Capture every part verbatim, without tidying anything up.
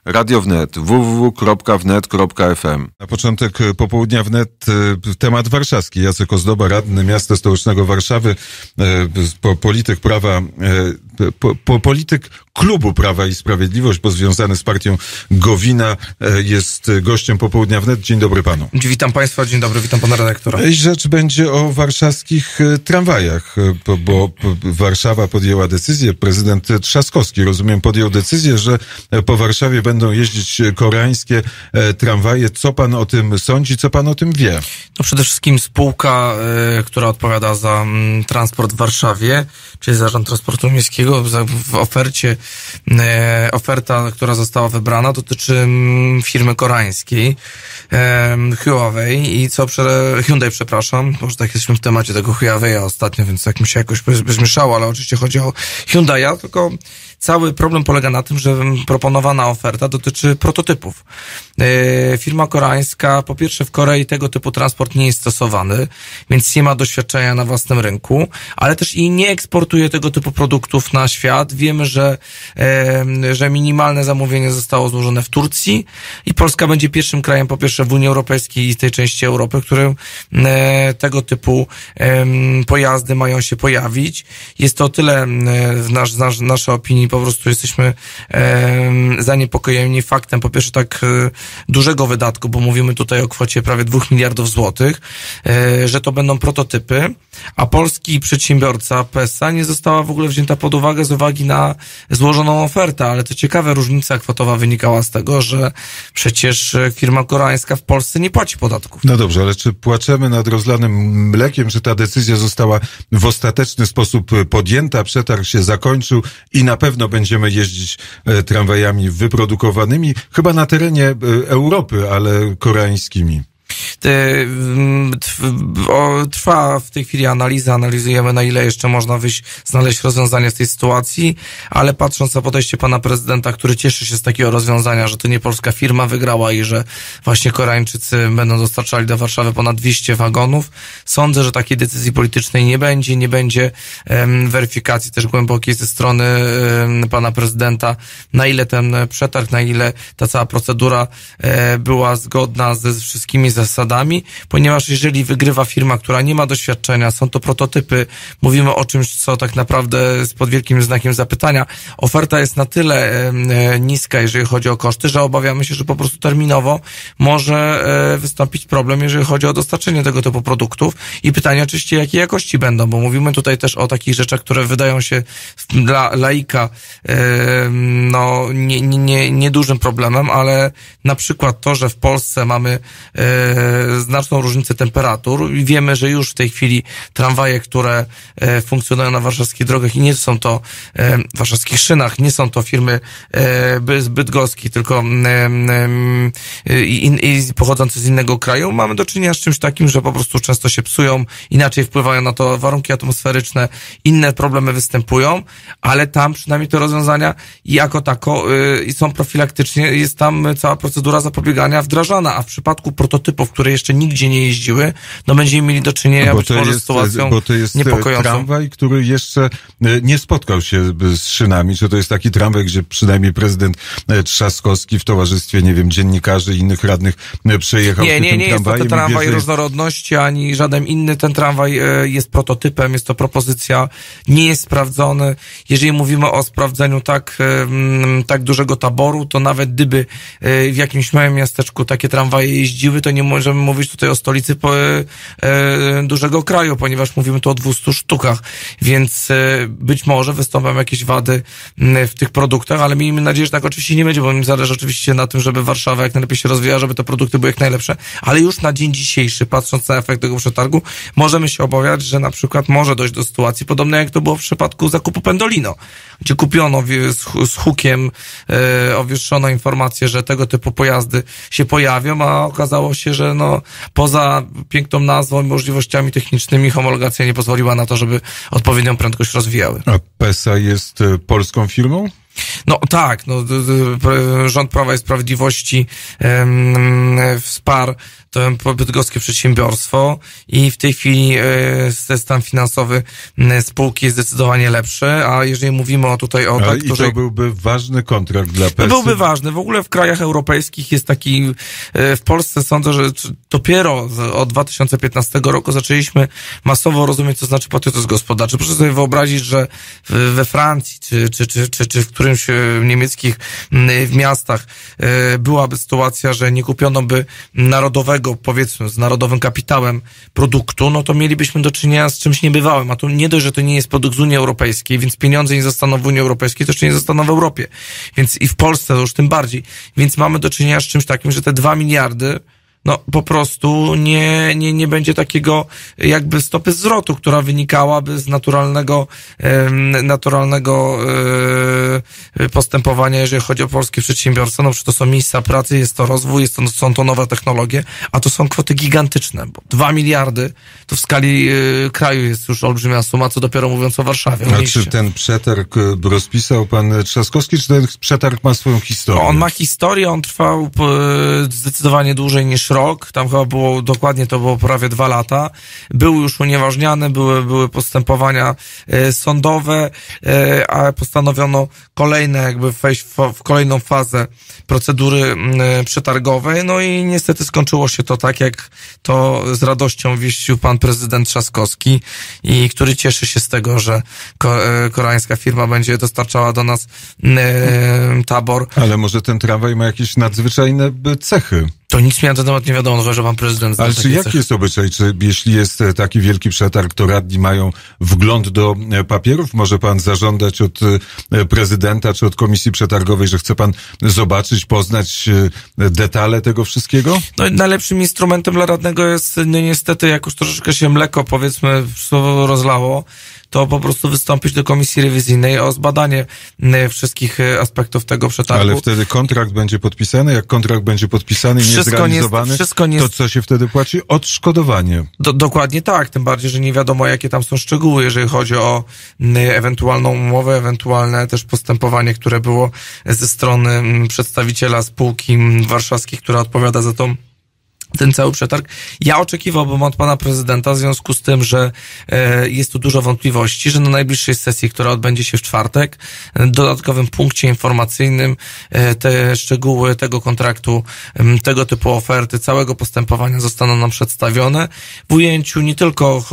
Radio Wnet, w w w kropka wnet kropka f m. Na początek popołudnia Wnet temat warszawski. Jacek Ozdoba, radny miasta stołecznego Warszawy, po, polityk prawa, po, po, polityk klubu Prawa i Sprawiedliwość, bo związany z partią Gowina, jest gościem popołudnia Wnet. Dzień dobry panu. Witam państwa, dzień dobry, witam pana redaktora. Rzecz będzie o warszawskich tramwajach, bo, bo Warszawa podjęła decyzję, prezydent Trzaskowski, rozumiem, podjął decyzję, że po Warszawie będą jeździć koreańskie tramwaje. Co pan o tym sądzi? Co pan o tym wie? No przede wszystkim spółka, y, która odpowiada za y, transport w Warszawie, czyli Zarząd Transportu Miejskiego, w ofercie, y, oferta, która została wybrana, dotyczy y, firmy koreańskiej, y, Huawei i co, prze, Hyundai, przepraszam, może tak jesteśmy w temacie tego Huawei'a ostatnio, więc tak mi się jakoś zmieszało, ale oczywiście chodzi o Hyundai'a, tylko cały problem polega na tym, że proponowana oferta dotyczy prototypów. Yy, firma koreańska, po pierwsze w Korei tego typu transport nie jest stosowany, więc nie ma doświadczenia na własnym rynku, ale też i nie eksportuje tego typu produktów na świat. Wiemy, że, yy, że minimalne zamówienie zostało złożone w Turcji i Polska będzie pierwszym krajem, po pierwsze w Unii Europejskiej i tej części Europy, w którym yy, tego typu yy, pojazdy mają się pojawić. Jest to o tyle yy, w nasz, nasz, naszej opinii po prostu jesteśmy e, zaniepokojeni faktem, po pierwsze tak e, dużego wydatku, bo mówimy tutaj o kwocie prawie dwóch miliardów złotych, e, że to będą prototypy, a polski przedsiębiorca P E S A nie została w ogóle wzięta pod uwagę z uwagi na złożoną ofertę, ale to ciekawe, różnica kwotowa wynikała z tego, że przecież firma koreańska w Polsce nie płaci podatków. No dobrze, ale czy płaczemy nad rozlanym mlekiem, że ta decyzja została w ostateczny sposób podjęta, przetarg się zakończył i na pewno będziemy jeździć e, tramwajami wyprodukowanymi, chyba na terenie e, Europy, ale koreańskimi. Trwa w tej chwili analiza, analizujemy, na ile jeszcze można wyjść, znaleźć rozwiązanie w tej sytuacji, ale patrząc na podejście pana prezydenta, który cieszy się z takiego rozwiązania, że to nie polska firma wygrała i że właśnie Koreańczycy będą dostarczali do Warszawy ponad dwieście wagonów, sądzę, że takiej decyzji politycznej nie będzie, nie będzie um, weryfikacji też głębokiej ze strony um, pana prezydenta, na ile ten przetarg, na ile ta cała procedura um, była zgodna ze wszystkimi zasadami, ponieważ jeżeli wygrywa firma, która nie ma doświadczenia, są to prototypy, mówimy o czymś, co tak naprawdę jest pod wielkim znakiem zapytania. Oferta jest na tyle e, niska, jeżeli chodzi o koszty, że obawiamy się, że po prostu terminowo może e, wystąpić problem, jeżeli chodzi o dostarczenie tego typu produktów i pytanie oczywiście, jakiej jakości będą, bo mówimy tutaj też o takich rzeczach, które wydają się dla laika e, no nie, nie, nie, nie dużym problemem, ale na przykład to, że w Polsce mamy e, znaczną różnicę temperatur i wiemy, że już w tej chwili tramwaje, które e, funkcjonują na warszawskich drogach i nie są to e, warszawskich szynach, nie są to firmy e, z Bydgoski, tylko e, i, i pochodzące z innego kraju, mamy do czynienia z czymś takim, że po prostu często się psują, inaczej wpływają na to warunki atmosferyczne, inne problemy występują, ale tam przynajmniej te rozwiązania jako tako e, są profilaktycznie, jest tam cała procedura zapobiegania wdrażana, a w przypadku prototypów, które jeszcze nigdzie nie jeździły, no będziemy mieli do czynienia być może z sytuacją bo to jest niepokojącą. Tramwaj, który jeszcze nie spotkał się z szynami. Czy to jest taki tramwaj, gdzie przynajmniej prezydent Trzaskowski w towarzystwie, nie wiem, dziennikarzy i innych radnych przejechał nie, tym nie, nie tramwajem? jest to ten tramwaj wie, różnorodności, ani żaden inny. Ten tramwaj jest prototypem, jest to propozycja, nie jest sprawdzony. Jeżeli mówimy o sprawdzeniu tak, tak dużego taboru, to nawet gdyby w jakimś małym miasteczku takie tramwaje jeździły, to nie możemy mówić tutaj o stolicy po, e, e, dużego kraju, ponieważ mówimy tu o dwustu sztukach, więc e, być może wystąpią jakieś wady m, w tych produktach, ale miejmy nadzieję, że tak oczywiście nie będzie, bo mi zależy oczywiście na tym, żeby Warszawa jak najlepiej się rozwijała, żeby te produkty były jak najlepsze, ale już na dzień dzisiejszy, patrząc na efekt tego przetargu, możemy się obawiać, że na przykład może dojść do sytuacji podobnej, jak to było w przypadku zakupu Pendolino, gdzie kupiono z, z hukiem e, owieszczono informację, że tego typu pojazdy się pojawią, a okazało się, że no poza piękną nazwą i możliwościami technicznymi homologacja nie pozwoliła na to, żeby odpowiednią prędkość rozwijały. A P E S A jest polską firmą? No tak, no, rząd Prawa i Sprawiedliwości um, wsparł to bydgoskie przedsiębiorstwo i w tej chwili e, stan finansowy spółki jest zdecydowanie lepszy, a jeżeli mówimy o tutaj o... Ale tak, i to której... byłby ważny kontrakt dla P S Y. To byłby ważny. W ogóle w krajach europejskich jest taki, e, w Polsce sądzę, że dopiero od dwa tysiące piętnastego roku zaczęliśmy masowo rozumieć, co znaczy patriotyzm gospodarczy. Proszę sobie wyobrazić, że we Francji czy, czy, czy, czy, czy w którymś niemieckich w miastach e, byłaby sytuacja, że nie kupiono by narodowego, powiedzmy, z narodowym kapitałem produktu, no to mielibyśmy do czynienia z czymś niebywałym. A tu nie dość, że to nie jest produkt z Unii Europejskiej, więc pieniądze nie zostaną w Unii Europejskiej, to jeszcze nie zostaną w Europie. Więc i w Polsce to już tym bardziej. Więc mamy do czynienia z czymś takim, że te dwa miliardy no po prostu nie, nie, nie będzie takiego jakby stopy zwrotu, która wynikałaby z naturalnego, e, naturalnego e, postępowania, jeżeli chodzi o polskie przedsiębiorstwa. No przecież to są miejsca pracy, jest to rozwój, jest to, są to nowe technologie, a to są kwoty gigantyczne, bo dwa miliardy to w skali e, kraju jest już olbrzymia suma, co dopiero mówiąc o Warszawie. O a czy ten przetarg rozpisał pan Trzaskowski, czy ten przetarg ma swoją historię? No, on ma historię, on trwał e, zdecydowanie dłużej niż rok, tam chyba było, dokładnie to było prawie dwa lata, był już unieważniany, były, były postępowania e, sądowe, e, a postanowiono kolejne, jakby wejść w, w kolejną fazę procedury e, przetargowej, no i niestety skończyło się to tak, jak to z radością wieścił pan prezydent Trzaskowski i który cieszy się z tego, że ko, e, koreańska firma będzie dostarczała do nas e, tabor. Ale może ten tramwaj ma jakieś nadzwyczajne cechy? To nic mi na ten temat nie wiadomo, chyba że pan prezydent zna. Ale czy jaki jest obyczaj? Czy jeśli jest taki wielki przetarg, to radni mają wgląd do papierów? Może pan zażądać od prezydenta czy od komisji przetargowej, że chce pan zobaczyć, poznać detale tego wszystkiego? No najlepszym instrumentem dla radnego jest no, niestety, jak już troszeczkę się mleko, powiedzmy, słowo rozlało, to po prostu wystąpić do komisji rewizyjnej o zbadanie wszystkich aspektów tego przetargu. Ale wtedy kontrakt będzie podpisany? Jak kontrakt będzie podpisany i niezrealizowany, nie, wszystko nie, to co się wtedy płaci? Odszkodowanie. Do, dokładnie tak, tym bardziej, że nie wiadomo, jakie tam są szczegóły, jeżeli chodzi o ewentualną umowę, ewentualne też postępowanie, które było ze strony przedstawiciela spółki warszawskiej, która odpowiada za tą ten cały przetarg. Ja oczekiwałbym od pana prezydenta w związku z tym, że e, jest tu dużo wątpliwości, że na najbliższej sesji, która odbędzie się w czwartek, w dodatkowym punkcie informacyjnym e, te szczegóły tego kontraktu, e, tego typu oferty, całego postępowania zostaną nam przedstawione w ujęciu nie tylko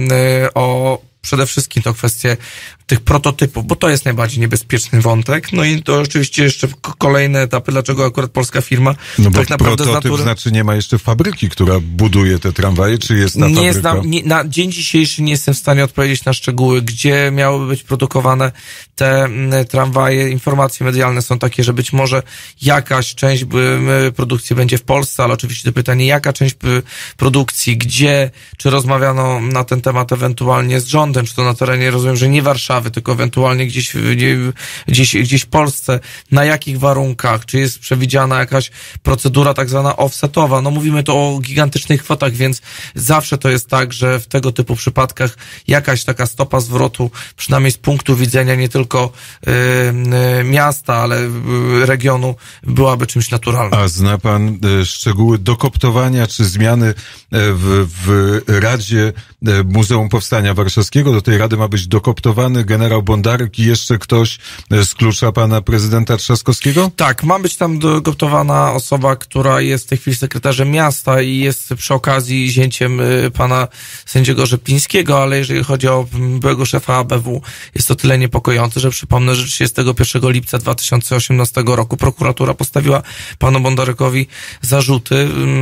e, o przede wszystkim to kwestie tych prototypów, bo to jest najbardziej niebezpieczny wątek. No i to oczywiście jeszcze kolejne etapy, dlaczego akurat polska firma no tak naprawdę prototyp z natury... znaczy nie ma jeszcze fabryki, która buduje te tramwaje, czy jest ta nie fabryka? Znam, nie, na dzień dzisiejszy nie jestem w stanie odpowiedzieć na szczegóły, gdzie miałyby być produkowane te m, tramwaje. Informacje medialne są takie, że być może jakaś część by, produkcji będzie w Polsce, ale oczywiście to pytanie, jaka część by, produkcji, gdzie, czy rozmawiano na ten temat ewentualnie z rządem, czy to na terenie, rozumiem, że nie Warszawy, tylko ewentualnie gdzieś, gdzieś, gdzieś w Polsce, na jakich warunkach, czy jest przewidziana jakaś procedura tak zwana offsetowa. No mówimy to o gigantycznych kwotach, więc zawsze to jest tak, że w tego typu przypadkach jakaś taka stopa zwrotu, przynajmniej z punktu widzenia nie tylko y, y, miasta, ale y, regionu, byłaby czymś naturalnym. A zna pan y, szczegóły dokoptowania czy zmiany y, w, w Radzie y, Muzeum Powstania Warszawskiego? Do tej Rady ma być dokoptowany generał Bondarek i jeszcze ktoś z klucza pana prezydenta Trzaskowskiego? Tak, ma być tam dokoptowana osoba, która jest w tej chwili sekretarzem miasta i jest przy okazji zięciem y, pana sędziego Rzeplińskiego, ale jeżeli chodzi o byłego szefa A B W, jest to tyle niepokojące, że przypomnę, że trzydziestego pierwszego lipca dwa tysiące osiemnastego roku prokuratura postawiła panu Bondarekowi zarzuty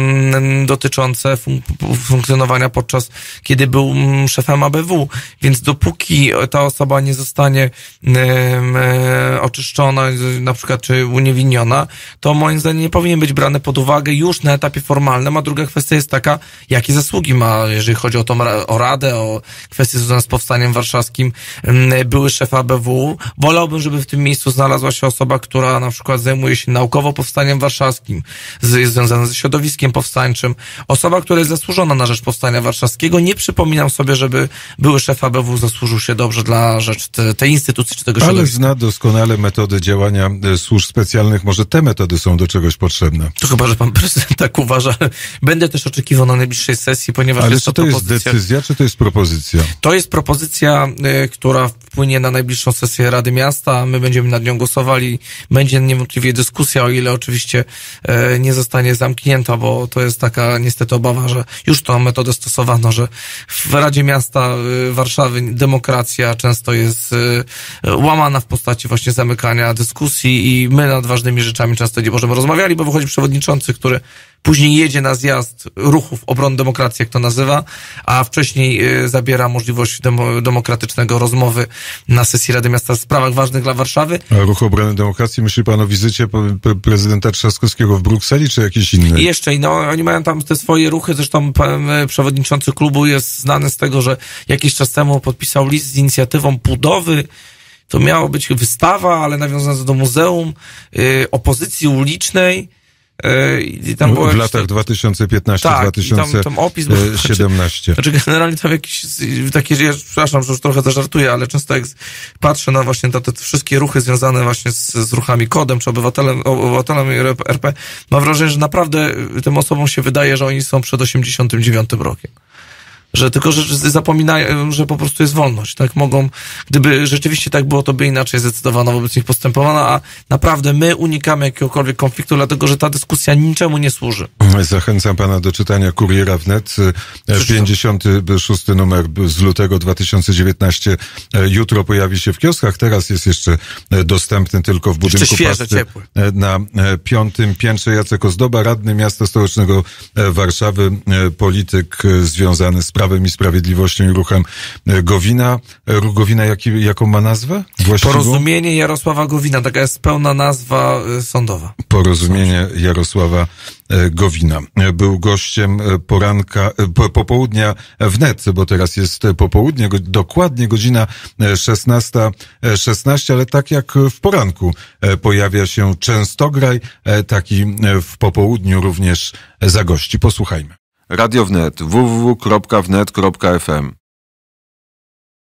y, dotyczące fun- funkcjonowania podczas, kiedy był y, szefem A B W, więc dopóki ta osoba nie zostanie y, y, oczyszczona, na przykład czy uniewinniona, to moim zdaniem nie powinien być brany pod uwagę już na etapie formalnym, a druga kwestia jest taka, jakie zasługi ma, jeżeli chodzi o tą o Radę, o kwestie związane z Powstaniem Warszawskim, y, były szef A B W. Wolałbym, żeby w tym miejscu znalazła się osoba, która na przykład zajmuje się naukowo Powstaniem Warszawskim, z, jest związana ze środowiskiem powstańczym, osoba, która jest zasłużona na rzecz Powstania Warszawskiego, nie przy, przypominam sobie, żeby były szef A B W zasłużył się dobrze dla rzecz te, tej instytucji czy tego środowiska. Ale zna doskonale metody działania służb specjalnych. Może te metody są do czegoś potrzebne. To chyba, że pan prezydent tak uważa. Będę też oczekiwał na najbliższej sesji, ponieważ Ale jest czy to to jest propozycja... decyzja, czy to jest propozycja? To jest propozycja, y, która wpłynie na najbliższą sesję Rady Miasta. My będziemy nad nią głosowali. Będzie niewątpliwie dyskusja, o ile oczywiście y, nie zostanie zamknięta, bo to jest taka niestety obawa, że już tą metodę stosowano, że w Radzie Miasta y, Warszawy demokracja często jest y, łamana w postaci właśnie zamykania dyskusji i my nad ważnymi rzeczami często nie możemy rozmawiali, bo wychodzi przewodniczący, który później jedzie na zjazd ruchów obrony demokracji, jak to nazywa, a wcześniej y, zabiera możliwość demo, demokratycznego rozmowy na sesji Rady Miasta w sprawach ważnych dla Warszawy. A Ruch Obrony Demokracji, myśli pan o wizycie prezydenta Trzaskowskiego w Brukseli, czy jakiejś innej? I jeszcze, no, oni mają tam te swoje ruchy, zresztą pan przewodniczący klubu jest znany z tego, że jakiś czas temu podpisał list z inicjatywą budowy. To miało być wystawa, ale nawiązana do muzeum y, opozycji ulicznej. I tam było w latach dwa tysiące piętnastym do dwa tysiące siedemnastym. Znaczy generalnie tam jakieś takie, ja przepraszam, że już trochę zażartuję, ale często jak patrzę na właśnie te, te wszystkie ruchy związane właśnie z, z ruchami Kodem czy obywatelem, obywatelem R P, mam wrażenie, że naprawdę tym osobom się wydaje, że oni są przed osiemdziesiątym dziewiątym rokiem. Że tylko, że zapominają, że po prostu jest wolność, tak? Mogą, gdyby rzeczywiście tak było, to by inaczej zdecydowano wobec nich postępowano, a naprawdę my unikamy jakiegokolwiek konfliktu, dlatego, że ta dyskusja niczemu nie służy. Zachęcam pana do czytania Kuriera wnet. pięćdziesiąty szósty numer z lutego dwa tysiące dziewiętnastego jutro pojawi się w kioskach, teraz jest jeszcze dostępny tylko w budynku świeże, Pasty ciepły. Na piątym piętrze. Jacek Ozdoba, radny miasta stołecznego Warszawy, polityk związany z Prawem i Sprawiedliwością i ruchem Gowina. Ruch Gowina jaki, jaką ma nazwę? Właściwą? Porozumienie Jarosława Gowina, taka jest pełna nazwa sądowa. Porozumienie Jarosława Gowina. Był gościem poranka, po, popołudnia wnet, bo teraz jest popołudnie, dokładnie godzina szesnasta szesnaście, ale tak jak w poranku pojawia się Częstograj, taki w popołudniu również zagości. Posłuchajmy. Radio Wnet w w w kropka wnet kropka f m